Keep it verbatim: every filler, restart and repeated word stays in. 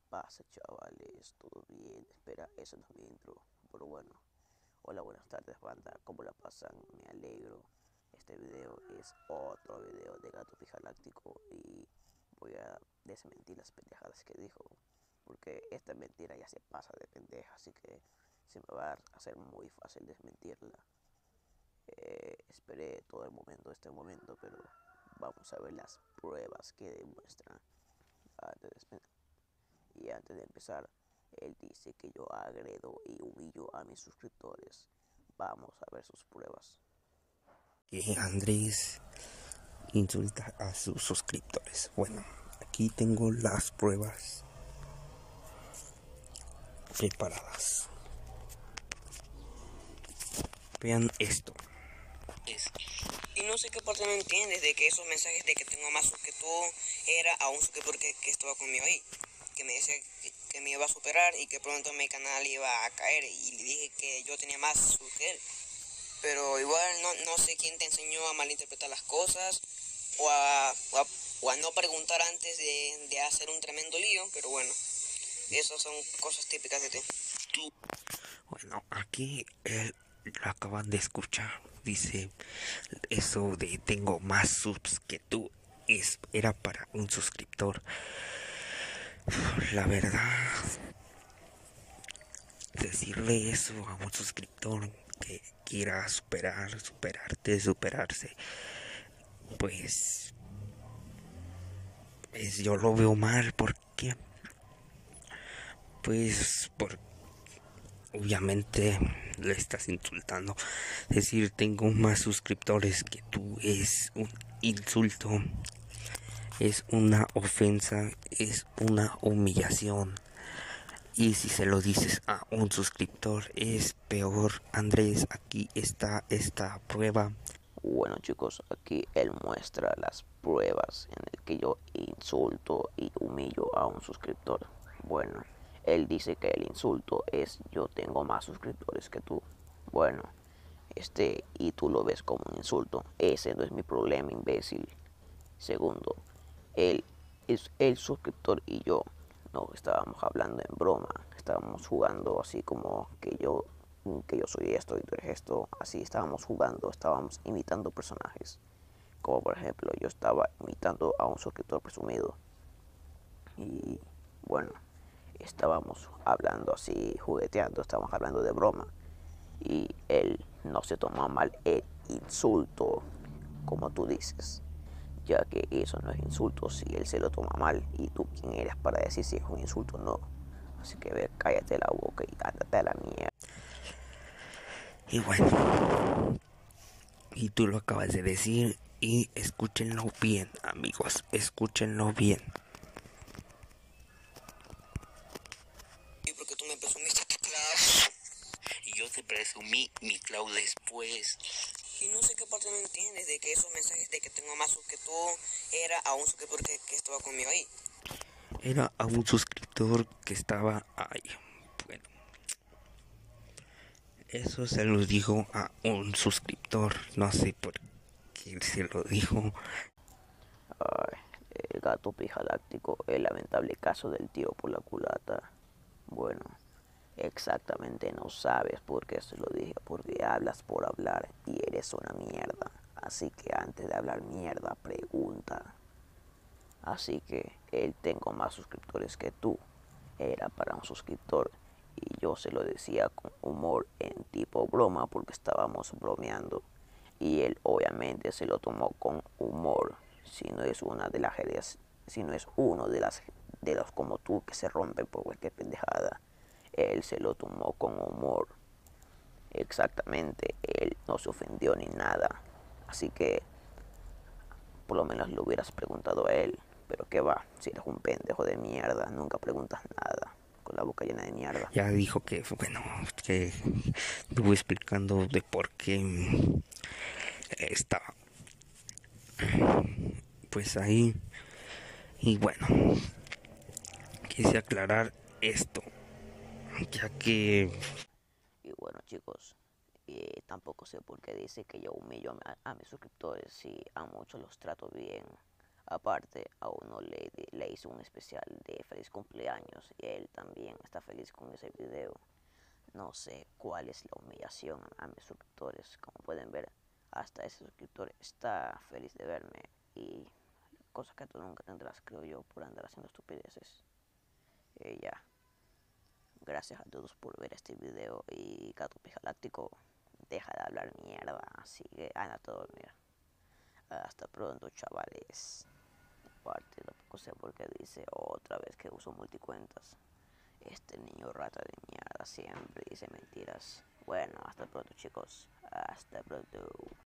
pasa, chavales? ¿Todo bien? Espera, eso no es mi intro. Pero bueno, hola, buenas tardes, banda. ¿Cómo la pasan? Me alegro. Este video es otro video de Gato Pijaláctico y voy a desmentir las pendejadas que dijo. Porque esta mentira ya se pasa de pendeja, así que se me va a hacer muy fácil desmentirla. Eh, esperé todo el momento, este momento, pero vamos a ver las pruebas que demuestran antes de y antes de empezar, él dice que yo agredo y humillo a mis suscriptores. Vamos a ver sus pruebas. Que Andrés insulta a sus suscriptores. Bueno, aquí tengo las pruebas preparadas. Vean esto. Es- Y no sé qué parte no entiendes de que esos mensajes de que tengo más subs que tú era a un suscriptor que, que estaba conmigo ahí, que me decía que, que me iba a superar y que pronto mi canal iba a caer y le dije que yo tenía más subs que él. Pero igual no, no sé quién te enseñó a malinterpretar las cosas o a, o a, o a no preguntar antes de, de hacer un tremendo lío, pero bueno, esas son cosas típicas de ti. Tú. Bueno, aquí él lo acaban de escuchar. Dice eso de tengo más subs que tú. Es, era para un suscriptor. La verdad, decirle eso a un suscriptor que quiera superar, superarte, superarse, pues, pues yo lo veo mal porque, pues, por, obviamente le estás insultando. Decir tengo más suscriptores que tú es un insulto, es una ofensa, es una humillación. Y si se lo dices a un suscriptor es peor. Andrés, aquí está esta prueba. Bueno, chicos, aquí él muestra las pruebas en el que yo insulto y humillo a un suscriptor. Bueno, él dice que el insulto es yo tengo más suscriptores que tú. Bueno, este y tú lo ves como un insulto. Ese no es mi problema, imbécil. Segundo, él es el suscriptor y yo no estábamos hablando en broma, estábamos jugando así como que yo que yo soy esto y tú eres esto, así estábamos jugando, estábamos imitando personajes. Como por ejemplo, yo estaba imitando a un suscriptor presumido y bueno, estábamos hablando así, jugueteando, estábamos hablando de broma y él no se tomó mal el insulto como tú dices, ya que eso no es insulto si él se lo toma mal y tú quién eres para decir si es un insulto o no. Así que ve, cállate la boca y ándate a la mierda. Y bueno, y tú lo acabas de decir y escúchenlo bien, amigos, escúchenlo bien. Y porque tú me presumiste tu clave. Y yo te presumí mi cloud después. Y no sé qué parte no entiendes de que esos mensajes de que tengo más subs que tú era a un suscriptor que, que estaba conmigo ahí. Era a un suscriptor que estaba ahí. Bueno, eso se lo dijo a un suscriptor. No sé por qué se lo dijo. Ay, el gato pijaláctico, el lamentable caso del tío por la culata. Bueno, exactamente no sabes por qué se lo dije, porque hablas por hablar y eres una mierda. Así que antes de hablar mierda, pregunta. Así que él tengo más suscriptores que tú. Era para un suscriptor y yo se lo decía con humor en tipo broma porque estábamos bromeando. Y él obviamente se lo tomó con humor. Si no es una de las si no es uno de las de los como tú que se rompen por cualquier pendejada. Él se lo tomó con humor. Exactamente, él no se ofendió ni nada. Así que por lo menos lo hubieras preguntado a él. Pero qué va, si eres un pendejo de mierda, nunca preguntas nada, con la boca llena de mierda. Ya dijo que, bueno, que estuvo explicando de por qué estaba pues ahí. Y bueno, quise aclarar esto, ya que Y bueno, chicos, eh, tampoco sé por qué dice que yo humillo a, a mis suscriptores si a muchos los trato bien. Aparte, a uno le, le hizo un especial de feliz cumpleaños y él también está feliz con ese video. No sé cuál es la humillación a, a mis suscriptores. Como pueden ver, hasta ese suscriptor está feliz de verme y cosas que tú nunca tendrás, creo yo, por andar haciendo estupideces. Eh, ya. Gracias a todos por ver este video y Gato Galáctico, deja de hablar mierda, así que anda a dormir. Hasta pronto, chavales. Aparte, tampoco sé por qué dice otra vez que uso multicuentas. Este niño rata de mierda siempre dice mentiras. Bueno, hasta pronto, chicos. Hasta pronto.